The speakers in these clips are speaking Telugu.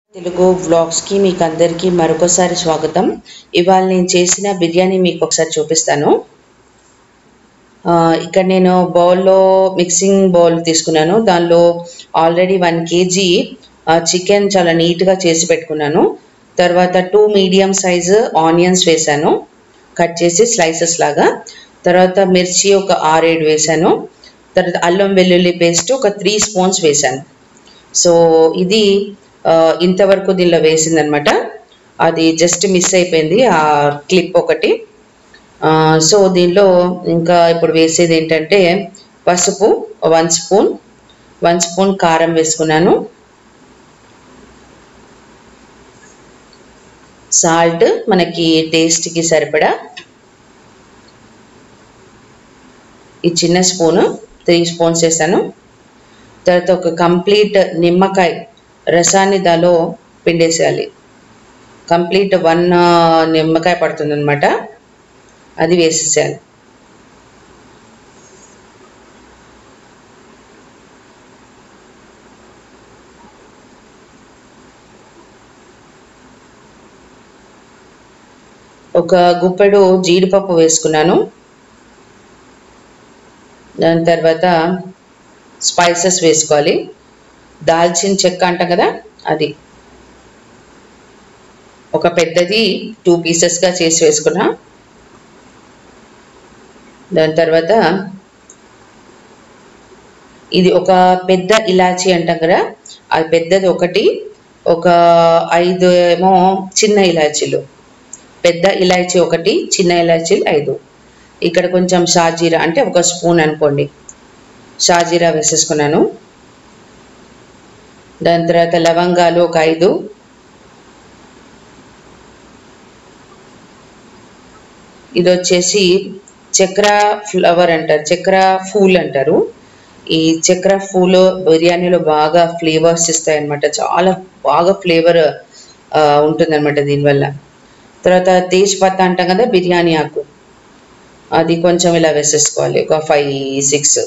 తెలుగు వ్లాగ్స్కి మీకు అందరికీ మరొకసారి స్వాగతం. ఇవాళ నేను చేసిన బిర్యానీ మీకు ఒకసారి చూపిస్తాను. ఇక్కడ నేను బౌల్లో మిక్సింగ్ బౌల్ తీసుకున్నాను. దానిలో ఆల్రెడీ 1 kg చికెన్ చాలా నీట్గా చేసి పెట్టుకున్నాను. తర్వాత 2 మీడియం సైజు ఆనియన్స్ వేసాను, కట్ చేసి స్లైసెస్ లాగా. తర్వాత మిర్చి ఒక 6-7 వేసాను. తర్వాత అల్లం వెల్లుల్లి పేస్ట్ ఒక 3 స్పూన్స్ వేసాను. సో ఇది ఇంతవరకు దీనిలో వేసిందనమాట. అది జస్ట్ మిస్ అయిపోయింది ఆ క్లిప్ ఒకటి. సో దీనిలో ఇంకా ఇప్పుడు వేసేది ఏంటంటే పసుపు 1 స్పూన్, కారం వేసుకున్నాను, సాల్ట్ మనకి టేస్ట్కి సరిపడా, ఈ చిన్న స్పూను 3 స్పూన్స్ వేసాను. తర్వాత ఒక కంప్లీట్ నిమ్మకాయ రసాన్ని దాలో పిండేసేయాలి. కంప్లీట్ 1 నిమ్మకాయ పడుతుంది అనమాట, అది వేసేసేయాలి. ఒక గుప్పెడు జీడిపప్పు వేసుకున్నాను. దాని తర్వాత స్పైసెస్ వేసుకోవాలి. దాల్చిన చెక్క అంటాం కదా, అది ఒక పెద్దది 2 పీసెస్గా చేసి వేసుకున్నా. దాని తర్వాత ఇది ఒక పెద్ద ఇలాచీ అంటాం కదా, అది పెద్దది ఒకటి, ఒక 5 ఏమో చిన్న ఇలాచీలు. పెద్ద ఇలాచీ ఒకటి, చిన్న ఇలాచీలు 5. ఇక్కడ కొంచెం షాజీరా అంటే 1 స్పూన్ అనుకోండి, షాజీరా వేసేసుకున్నాను. దాని తర్వాత లవంగాలు ఒక 5, ఇది వచ్చేసి చక్ర ఫ్లవర్ అంటారు, చక్ర ఫూల్ అంటారు. ఈ చక్ర ఫూల్ బిర్యానీలో బాగా ఫ్లేవర్స్ ఇస్తాయి అన్నమాట, చాలా బాగా ఫ్లేవర్ ఉంటుందన్నమాట దీనివల్ల. తర్వాత తేజ్పత్తా అంటాం కదా, బిర్యానీ ఆకు, అది కొంచెం ఇలా వేసేసుకోవాలి, ఒక 5-6.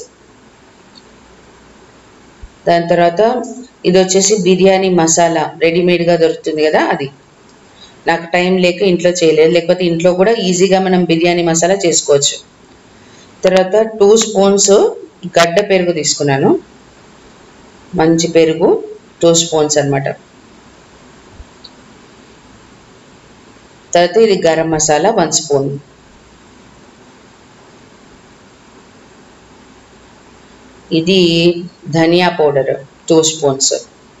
దాని తర్వాత ఇది వచ్చేసి బిర్యానీ మసాలా రెడీమేడ్గా దొరుకుతుంది కదా, అది నాకు టైం లేక ఇంట్లో చేయలేదు, లేకపోతే ఇంట్లో కూడా ఈజీగా మనం బిర్యానీ మసాలా చేసుకోవచ్చు. తర్వాత 2 స్పూన్స్ గడ్డ పెరుగు తీసుకున్నాను, మంచి పెరుగు 2 స్పూన్స్ అనమాట. తర్వాత ఇది గరం మసాలా 1 స్పూన్. ఇది ధనియా పౌడర్ 2 స్పూన్స్.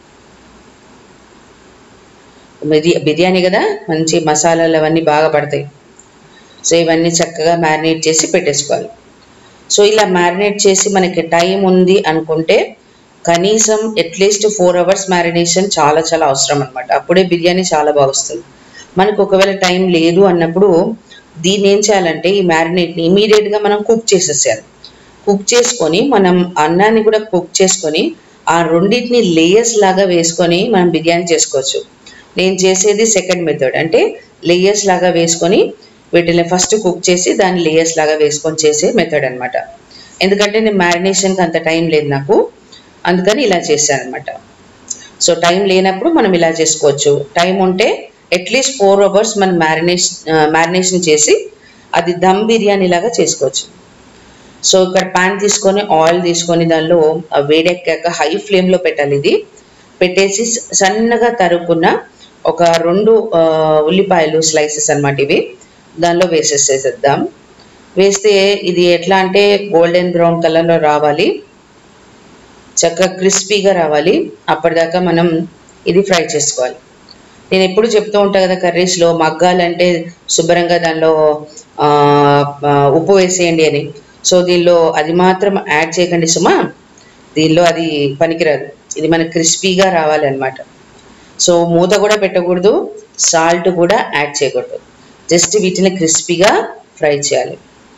బిర్యానీ కదా, మంచి మసాలాలు అవన్నీ బాగా పడతాయి. సో ఇవన్నీ చక్కగా మ్యారినేట్ చేసి పెట్టేసుకోవాలి. సో ఇలా మ్యారినేట్ చేసి మనకి టైం ఉంది అనుకుంటే కనీసం అట్లీస్ట్ 4 hours మ్యారినేషన్ చాలా చాలా అవసరం అనమాట. అప్పుడే బిర్యానీ చాలా బాగా వస్తుంది. మనకు ఒకవేళ టైం లేదు అన్నప్పుడు దీన్ని ఏం చేయాలంటే ఈ మ్యారినేట్ని ఇమీడియట్గా మనం కుక్ చేసేసేయాలి. కుక్ చేసుకొని మనం అన్నాన్ని కూడా కుక్ చేసుకొని ఆ రెండింటిని లేయర్స్ లాగా వేసుకొని మనం బిర్యానీ చేసుకోవచ్చు. నేను చేసేది సెకండ్ మెథడ్, అంటే లేయర్స్ లాగా వేసుకొని వీటిని ఫస్ట్ కుక్ చేసి దాన్ని లేయర్స్ లాగా వేసుకొని చేసే మెథడ్ అనమాట. ఎందుకంటే నేను మ్యారినేషన్కి అంత టైం లేదు నాకు, అందుకని ఇలా చేశాను అనమాట. సో టైం లేనప్పుడు మనం ఇలా చేసుకోవచ్చు. టైం ఉంటే అట్లీస్ట్ 4 hours మనం మ్యారినేషన్ చేసి అది దమ్ బిర్యానీ లాగా చేసుకోవచ్చు. సో ఇక్కడ ప్యాన్ తీసుకొని ఆయిల్ తీసుకొని దానిలో వేడెక్కాక హై ఫ్లేమ్లో పెట్టాలి. ఇది పెట్టేసి సన్నగా తరుక్కున్న ఒక 2 ఉల్లిపాయలు స్లైసెస్ అనమాట, ఇవి దానిలో వేసేసేద్దాం. వేస్తే ఇది ఎట్లా అంటే గోల్డెన్ బ్రౌన్ కలర్లో రావాలి, చక్కగా క్రిస్పీగా రావాలి. అప్పటిదాకా మనం ఇది ఫ్రై చేసుకోవాలి. నేను ఎప్పుడు చెప్తూ ఉంటాను కదా, కర్రీస్లో మగ్గాలంటే శుభ్రంగా దానిలో ఉప్పు వేసేయండి అని. సో దీనిలో అది మాత్రం యాడ్ చేయకండి సుమా, దీనిలో అది పనికిరాదు. ఇది మనకు క్రిస్పీగా రావాలన్నమాట. సో మూత కూడా పెట్టకూడదు, సాల్ట్ కూడా యాడ్ చేయకూడదు, జస్ట్ వీటిని క్రిస్పీగా ఫ్రై చేయాలి.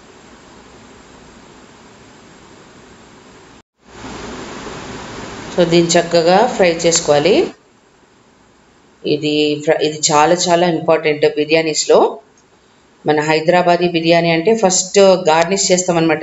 సో దీన్ని చక్కగా ఫ్రై చేసుకోవాలి. ఇది చాలా చాలా ఇంపార్టెంట్ బిర్యానీస్లో. మన హైదరాబాదీ బిర్యానీ అంటే ఫస్ట్ గార్నిష్ చేస్తామన్నమాట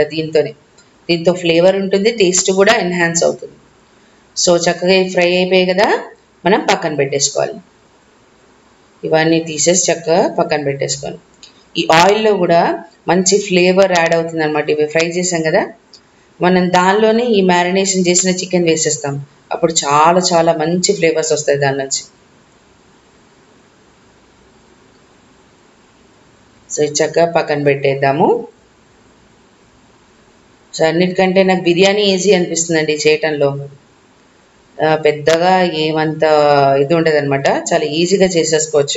దీంతో ఫ్లేవర్ ఉంటుంది, టేస్ట్ కూడా ఎన్హాన్స్ అవుతుంది. సో చక్కగా ఫ్రై అయిపోయాయి కదా, మనం పక్కన పెట్టేసుకోవాలి. ఇవన్నీ తీసేసి చక్కగా పక్కన పెట్టేసుకోవాలి. ఈ ఆయిల్లో కూడా మంచి ఫ్లేవర్ యాడ్ అవుతుంది అనమాట. ఇవి ఫ్రై చేసాం కదా, మనం దానిలోనే ఈ మ్యారినేషన్ చేసిన చికెన్ వేసేస్తాం. అప్పుడు చాలా చాలా మంచి ఫ్లేవర్స్ వస్తాయి దాని నుంచి. సో ఇది చక్కగా పక్కన పెట్టేద్దాము. సో అన్నిటికంటే నాకు బిర్యానీ ఈజీ అనిపిస్తుందండి చేయటంలో. పెద్దగా ఏమంత ఇది ఉండదు అనమాట, చాలా ఈజీగా చేసేసుకోవచ్చు.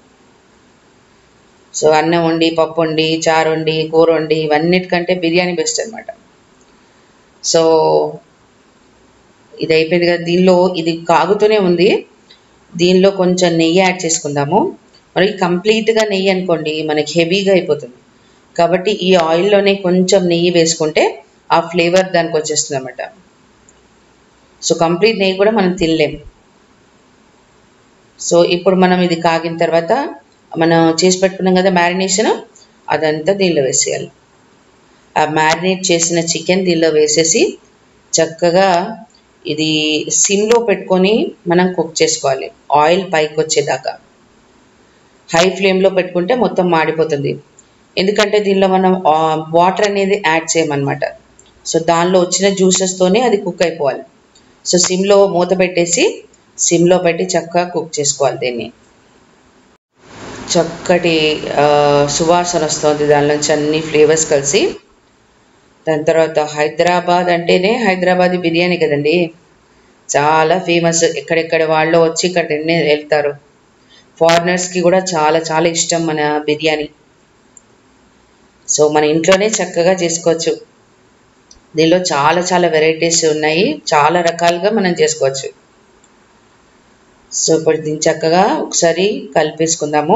సో అన్నం వండి, పప్పు వండి, చారు వండి, కూర వండి ఇవన్నిటికంటే బిర్యానీ బెస్ట్ అనమాట. సో ఇది అయిపోయింది కదా, దీనిలో ఇది కాగుతూనే ఉంది. దీనిలో కొంచెం నెయ్యి యాడ్ చేసుకుందాము. మరి కంప్లీట్గా నెయ్యి అనుకోండి మనకి హెవీగా అయిపోతుంది. కాబట్టి ఈ ఆయిల్లోనే కొంచెం నెయ్యి వేసుకుంటే ఆ ఫ్లేవర్ దానికి వచ్చేస్తుంది అన్నమాట. సో కంప్లీట్ నెయ్యి కూడా మనం తినలేం. సో ఇప్పుడు మనం ఇది కాగిన తర్వాత మనం చేసి పెట్టుకున్నాం కదా మ్యారినేషన్, అదంతా దీనిలో వేసేయాలి. ఆ మ్యారినేట్ చేసిన చికెన్ దీనిలో వేసేసి చక్కగా ఇది సిమ్లో పెట్టుకొని మనం కుక్ చేసుకోవాలి ఆయిల్ పైకి వచ్చేదాకా. హై ఫ్లేమ్లో పెట్టుకుంటే మొత్తం మాడిపోతుంది, ఎందుకంటే దీనిలో మనం వాటర్ అనేది యాడ్ చేయమన్నమాట. సో దానిలో వచ్చిన జ్యూసెస్తోనే అది కుక్ అయిపోవాలి. సో సిమ్లో మూత పెట్టేసి సిమ్లో పెట్టి చక్కగా కుక్ చేసుకోవాలి దీన్ని. చక్కటి సువాసన వస్తుంది దాని నుంచి అన్ని ఫ్లేవర్స్ కలిసి. దాని తర్వాత హైదరాబాద్ అంటేనే హైదరాబాదీ బిర్యానీ కదండి, చాలా ఫేమస్. ఎక్కడెక్కడ వాళ్ళు వచ్చి ఇక్కడ తినే వెళ్తారు. ఫారినర్స్కి కూడా చాలా చాలా ఇష్టం మన బిర్యానీ. సో మన ఇంట్లోనే చక్కగా చేసుకోవచ్చు. దీనిలో చాలా చాలా వెరైటీస్ ఉన్నాయి, చాలా రకాలుగా మనం చేసుకోవచ్చు. సో ఇప్పుడు దీన్ని చక్కగా ఒకసారి కలిపేసుకుందాము.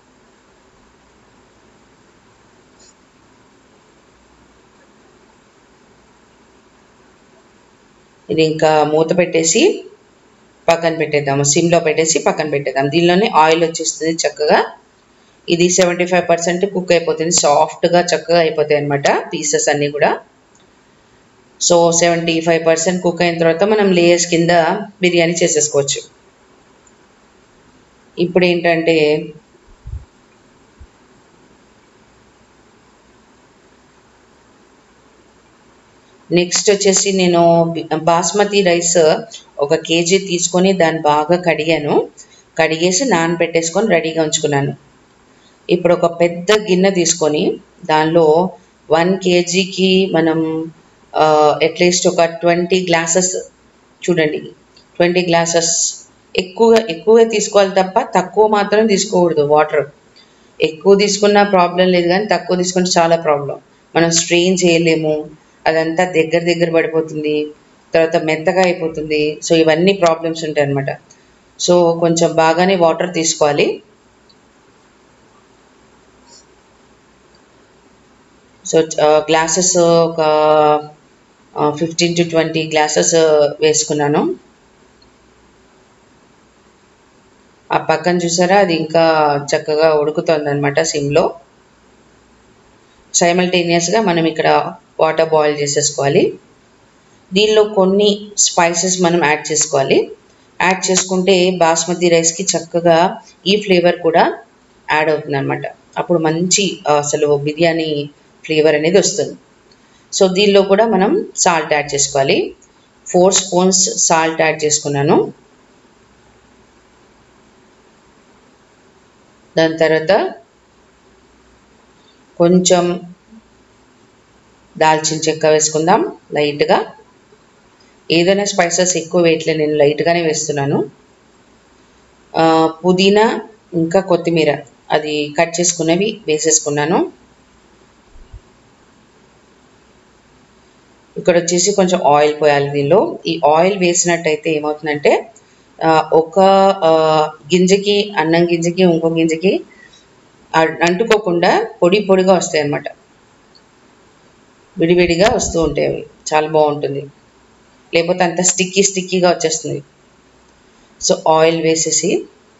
ఇది ఇంకా మూత పెట్టేసి పక్కన పెట్టేద్దాము, సిమ్లో పెట్టేసి పక్కన పెట్టేద్దాం. దీనిలోనే ఆయిల్ వచ్చేస్తుంది చక్కగా. ఇది 75% కుక్ అయిపోతుంది, సాఫ్ట్గా చక్కగా అయిపోతాయి అన్నమాట పీసెస్ అన్నీ కూడా. సో 75% కుక్ అయిన తర్వాత మనం లేయర్స్ కింద బిర్యానీ చేసేసుకోవచ్చు. ఇప్పుడు ఏంటంటే నెక్స్ట్ వచ్చేసి నేను బాస్మతి రైస్ 1 kg తీసుకొని దాన్ని బాగా కడిగేసి నానబెట్టేసుకొని రెడీగా ఉంచుకున్నాను. ఇప్పుడు ఒక పెద్ద గిన్నె తీసుకొని దానిలో 1 kgకి మనం అట్లీస్ట్ ఒక 20 గ్లాసెస్, చూడండి 20 గ్లాసెస్. ఎక్కువగా తీసుకోవాలి తప్ప తక్కువ మాత్రం తీసుకోకూడదు. వాటర్ ఎక్కువ తీసుకున్న ప్రాబ్లం లేదు, కానీ తక్కువ తీసుకుంటే చాలా ప్రాబ్లం. మనం స్ట్రెయిన్ చేయలేము, అదంతా దగ్గర పడిపోతుంది, తర్వాత మెత్తగా అయిపోతుంది. సో ఇవన్నీ ప్రాబ్లమ్స్ ఉంటాయి అన్నమాట. సో కొంచెం బాగానే వాటర్ తీసుకోవాలి. సో గ్లాసెస్ ఒక 15 to 20 గ్లాసెస్ వేసుకున్నాను. ఆ పక్కన చూసారా, అది ఇంకా చక్కగా ఉడుకుతుంది అనమాట సిమ్లో. సైమల్టేనియస్గా మనం ఇక్కడ వాటర్ బాయిల్ చేసేసుకోవాలి. దీనిలో కొన్ని స్పైసెస్ మనం యాడ్ చేసుకోవాలి. యాడ్ చేసుకుంటే బాస్మతి రైస్కి చక్కగా ఈ ఫ్లేవర్ కూడా యాడ్ అవుతుంది అనమాట. అప్పుడు మంచి అసలు బిర్యానీ ఫ్లేవర్ అనేది వస్తుంది. సో దీనిలో కూడా మనం సాల్ట్ యాడ్ చేసుకోవాలి. 4 స్పూన్స్ సాల్ట్ యాడ్ చేసుకున్నాను. దాని తర్వాత కొంచెం దాల్చిన చెక్క వేసుకుందాం లైట్గా. ఏదైనా స్పైసెస్ ఎక్కువ వేయట్లేదు, నేను లైట్గానే వేస్తున్నాను. పుదీనా ఇంకా కొత్తిమీర అది కట్ చేసుకున్నవి వేసేసుకున్నాను. ఇక్కడ వచ్చేసి కొంచెం ఆయిల్ పోయాలి దీనిలో. ఈ ఆయిల్ వేసినట్టయితే ఏమవుతుందంటే ఒక గింజకి, అన్నం గింజకి ఇంకో గింజకి అంటుకోకుండా పొడిగా వస్తాయి అన్నమాట. విడివిడిగా వస్తూ ఉంటాయి, అవి చాలా బాగుంటుంది. లేకపోతే అంత స్టిక్కీగా వచ్చేస్తుంది. సో ఆయిల్ వేసేసి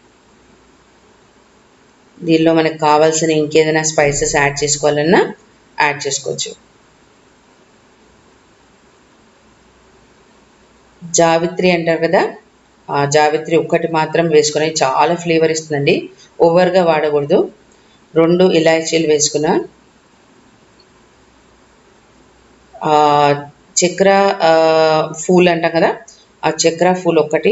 దీనిలో మనకు కావాల్సిన ఇంకేదైనా స్పైసెస్ యాడ్ చేసుకోవాలన్నా యాడ్ చేసుకోవచ్చు. జావిత్రి అంటారు కదా, జావిత్రి ఒక్కటి మాత్రం వేసుకొని చాలా ఫ్లేవర్ ఇస్తుందండి. ఓవర్గా వాడకూడదు. 2 ఇలాచీలు వేసుకున్నా. చక్కెర ఫూల్ అంటాం కదా, ఆ చక్కెర ఫూల్ ఒక్కటి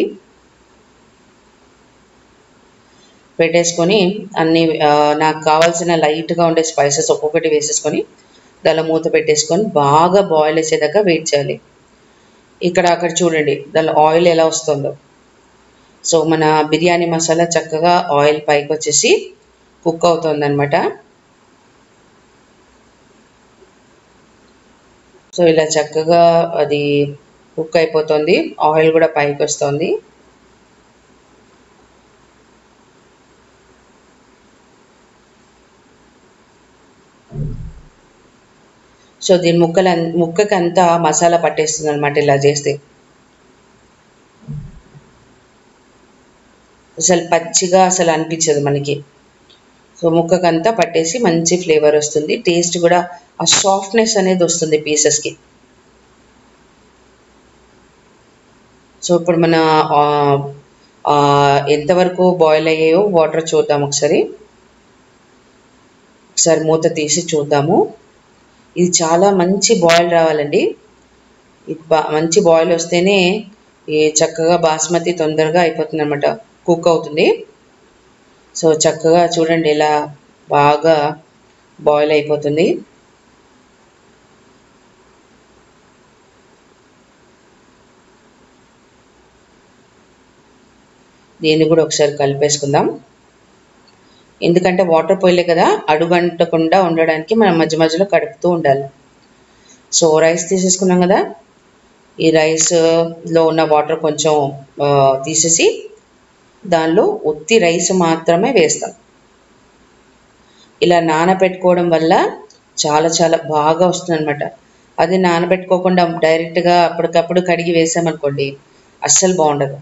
పెట్టేసుకొని అన్నీ నాకు కావాల్సిన లైట్గా ఉండే స్పైసెస్ ఒక్కొక్కటి వేసేసుకొని దానిలో మూత పెట్టేసుకొని బాగా బాయిల్ వేసేదాకా వెయిట్ చేయాలి. అక్కడ చూడండి దానిలో ఆయిల్ ఎలా వస్తుందో. సో మన బిర్యానీ మసాలా చక్కగా ఆయిల్ పైకి వచ్చేసి కుక్ అవుతుందన్నమాట. సో ఇలా చక్కగా అది కుక్ అయిపోతుంది, ఆయిల్ కూడా పైకి వస్తుంది. సో దీని ముక్కకి అంతా మసాలా పట్టేస్తుంది అనమాట ఇలా చేస్తే. అసలు పచ్చిగా అసలు అనిపించదు మనకి. సో ముక్కకంతా పట్టేసి మంచి ఫ్లేవర్ వస్తుంది, టేస్ట్ కూడా ఆ సాఫ్ట్నెస్ అనేది వస్తుంది పీసెస్కి. సో ఇప్పుడు మన ఎంతవరకు బాయిల్ అయ్యాయో వాటర్ చూద్దాం ఒకసారి మూత తీసి చూద్దాము. ఇది చాలా మంచి బాయిల్ రావాలండి. ఇది మంచి బాయిల్ వస్తేనే ఈ చక్కగా బాస్మతి తొందరగా అయిపోతుంది అనమాట, కుక్ అవుతుంది. సో చక్కగా చూడండి ఇలా బాగా బాయిల్ అయిపోతుంది. దీన్ని కూడా ఒకసారి కలిపేసుకుందాం. ఎందుకంటే వాటర్ పోయలే కదా, అడుగంటకుండా ఉండడానికి మనం మధ్య మధ్యలో కడుపుతూ ఉండాలి. సో రైస్ తీసేసుకున్నాం కదా, ఈ రైస్లో ఉన్న వాటర్ కొంచెం తీసేసి దానిలో ఉత్తి రైస్ మాత్రమే వేస్తాం. ఇలా నానబెట్టుకోవడం వల్ల చాలా చాలా బాగా వస్తుంది అనమాట. అది నానబెట్టుకోకుండా డైరెక్ట్గా అప్పటికప్పుడు కడిగి వేసామనుకోండి అస్సలు బాగుండదు.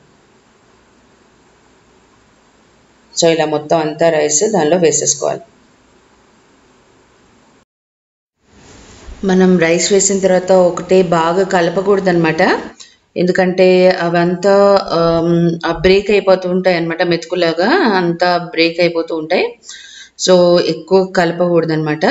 సో ఇలా మొత్తం అంతా రైస్ దానిలో వేసేసుకోవాలి. మనం రైస్ వేసిన తర్వాత ఒకటే బాగా కలపకూడదు అనమాట, ఎందుకంటే అవంతా బ్రేక్ అయిపోతూ ఉంటాయి అనమాట, మెతుకులాగా అంతా బ్రేక్ అయిపోతూ ఉంటాయి. సో ఎక్కువ కలపకూడదు అనమాట.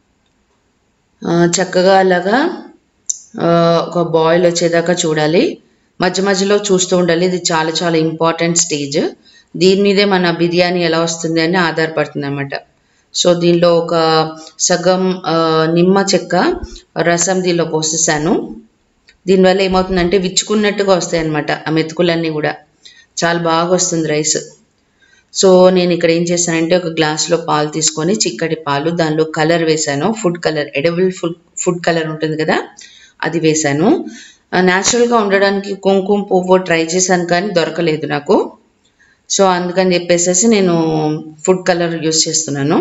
చక్కగా అలాగా ఒక బాయిల్ వచ్చేదాకా చూడాలి, మధ్య మధ్యలో చూస్తూ ఉండాలి. ఇది చాలా చాలా ఇంపార్టెంట్ స్టేజ్. దీని మీదే మన బిర్యానీ ఎలా వస్తుంది అని ఆధారపడుతుంది అన్నమాట. సో దీనిలో ఒక సగం నిమ్మ చెక్క రసం దీనిలో పోసేసాను. దీనివల్ల ఏమవుతుందంటే విచ్చుకున్నట్టుగా వస్తాయి అన్నమాట ఆ మెతుకులన్నీ కూడా, చాలా బాగా వస్తుంది రైస్. సో నేను ఇక్కడ ఏం చేశానంటే ఒక గ్లాస్లో పాలు తీసుకొని, చిక్కటి పాలు, దానిలో కలర్ వేసాను, food colour, edible food colour ఉంటుంది కదా అది వేసాను. న్యాచురల్గా ఉండడానికి కుంకుమ పువ్వు ట్రై చేశాను కానీ దొరకలేదు నాకు. సో అందుకని చెప్పేసి నేను ఫుడ్ కలర్ యూస్ చేస్తున్నాను.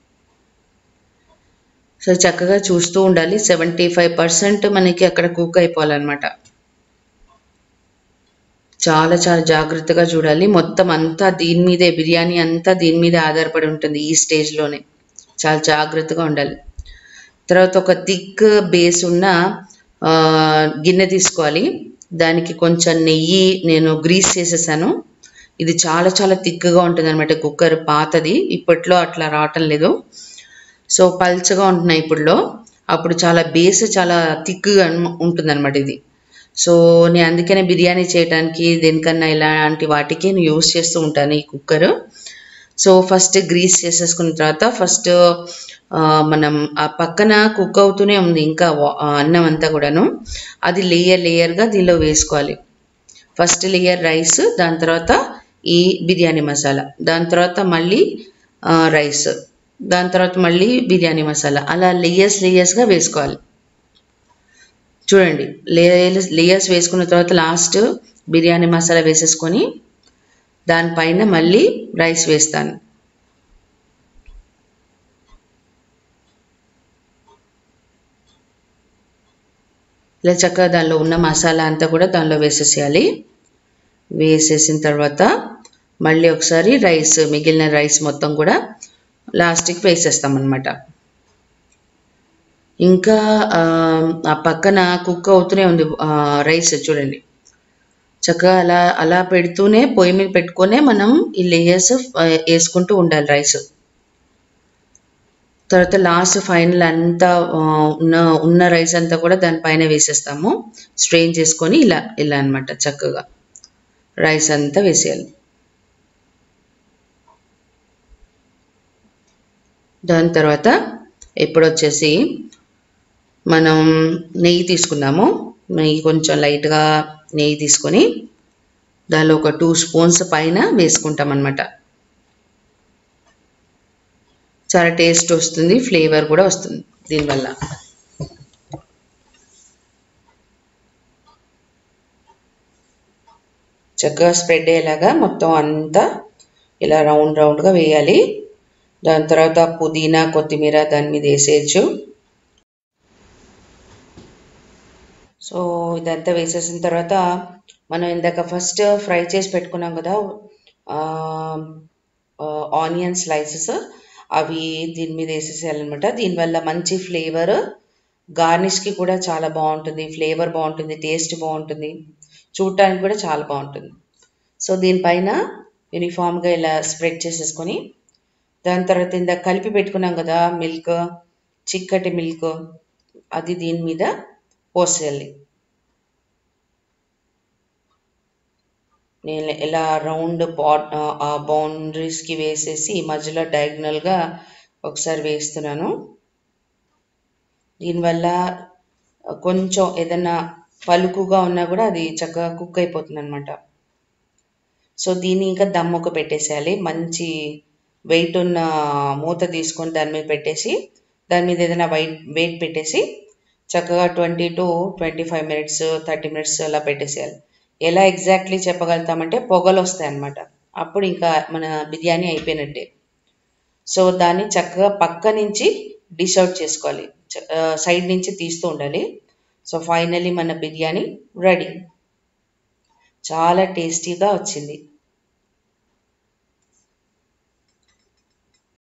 సో చక్కగా చూస్తూ ఉండాలి, 75% మనకి అక్కడ కుక్ అయిపోవాలన్నమాట. చాలా చాలా జాగ్రత్తగా చూడాలి. మొత్తం అంతా దీని మీదే, బిర్యానీ అంతా దీని మీదే ఆధారపడి ఉంటుంది ఈ స్టేజ్లోనే. చాలా జాగ్రత్తగా ఉండాలి. తర్వాత ఒక థిక్ బేస్ ఉన్న గిన్నె తీసుకోవాలి. దానికి కొంచెం నెయ్యి నేను గ్రీస్ చేసేసాను. ఇది చాలా చాలా థిక్గా ఉంటుంది అనమాట. కుక్కర్ పాతది, ఇప్పట్లో అట్లా రావటం లేదు. సో పల్చగా ఉంటున్నాయి ఇప్పుడులో, అప్పుడు చాలా బేస్ చాలా థిక్గా ఉంటుందన్నమాట ఇది. సో నేను అందుకనే బిర్యానీ చేయడానికి దేనికన్నా ఇలాంటి వాటికి నేను యూస్ చేస్తూ ఉంటాను ఈ కుక్కర్. సో ఫస్ట్ గ్రీస్ చేసేసుకున్న తర్వాత ఫస్ట్ మనం ఆ పక్కన కుక్ అవుతూనే ఉంది ఇంకా అన్నం అంతా కూడాను, అది లేయర్గా దీనిలో వేసుకోవాలి. ఫస్ట్ లేయర్ రైస్, దాని తర్వాత ఈ బిర్యానీ మసాలా, దాని తర్వాత మళ్ళీ రైస్, దాని తర్వాత మళ్ళీ బిర్యానీ మసాలా, అలా లేయర్స్గా వేసుకోవాలి. చూడండి లేయర్స్ వేసుకున్న తర్వాత లాస్ట్ బిర్యానీ మసాలా వేసేసుకొని దానిపైన మళ్ళీ రైస్ వేస్తాను. ఇలా చక్కగా దానిలో ఉన్న మసాలా అంతా కూడా దానిలో వేసేసేయాలి. వేసేసిన తర్వాత మళ్ళీ ఒకసారి రైస్, మిగిలిన రైస్ మొత్తం కూడా లాస్ట్కి వేసేస్తాం అన్నమాట. ఇంకా ఆ పక్కన కుక్ అవుతూనే ఉంది రైస్, చూడండి చక్కగా అలా అలా పెడుతూనే పొయ్యి మీద పెట్టుకునే మనం ఈ లేయర్స్ వేసుకుంటూ ఉండాలి రైస్. తర్వాత లాస్ట్ ఫైనల్ అంతా ఉన్న రైస్ అంతా కూడా దానిపైన వేసేస్తాము. స్ట్రెయిన్ చేసుకొని ఇలా ఇలా అనమాట చక్కగా రైస్ అంతా వేసేయాలి. దాని తర్వాత ఇప్పుడు వచ్చేసి మనం నెయ్యి తీసుకున్నాము. నెయ్యి కొంచెం లైట్గా నెయ్యి తీసుకొని దానిలో ఒక 2 స్పూన్స్ పైన వేసుకుంటాం అన్నమాట. చాలా టేస్ట్ వస్తుంది, ఫ్లేవర్ కూడా వస్తుంది దీనివల్ల. చక్కగా స్ప్రెడ్ అయ్యేలాగా మొత్తం అంతా ఇలా రౌండ్ రౌండ్గా వేయాలి. దాని తర్వాత పుదీనా కొత్తిమీర దాని మీద వేసేయచ్చు. సో ఇదంతా వేసేసిన తర్వాత మనం ఇందాక ఫస్ట్ ఫ్రై చేసి పెట్టుకున్నాం కదా ఆనియన్ స్లైసెస్, అవి దీని మీద వేసేసేయాలన్నమాట. దీనివల్ల మంచి ఫ్లేవర్, గార్నిష్కి కూడా చాలా బాగుంటుంది, ఫ్లేవర్ బాగుంటుంది, టేస్ట్ బాగుంటుంది, చూడటానికి కూడా చాలా బాగుంటుంది. సో దీనిపైన యూనిఫామ్గా ఇలా స్ప్రెడ్ చేసేసుకొని దాని తర్వాత ఇందాక కలిపి పెట్టుకున్నాం కదా మిల్క్, చిక్కటి మిల్క్, అది దీని మీద పోసేయాలి. నేను ఇలా రౌండ్ ఆ బౌండరీస్కి వేసేసి మధ్యలో డయాగ్నల్గా ఒకసారి వేస్తున్నాను. దీనివల్ల కొంచెం ఏదైనా పలుకుగా ఉన్నా కూడా అది చక్కగా కుక్ అయిపోతుంది అనమాట. సో దీన్ని ఇంకా దమ్ముకు పెట్టేసేయాలి. మంచి వెయిట్ ఉన్న మూత తీసుకొని దాని మీద పెట్టేసి దాని మీద ఏదైనా వెయిట్ పెట్టేసి చక్కగా 20 to 25 minutes 30 minutes అలా పెట్టేసేయాలి. ఎలా ఎగ్జాక్ట్లీ చెప్పగలుగుతామంటే పొగలు వస్తాయి అన్నమాట, అప్పుడు ఇంకా మన బిర్యానీ అయిపోయినట్టే. సో దాన్ని చక్కగా పక్క నుంచి డిష్ అవుట్ చేసుకోవాలి, సైడ్ నుంచి తీస్తూ ఉండాలి. సో ఫైనల్లీ మన బిర్యానీ రెడీ. చాలా టేస్టీగా వచ్చింది.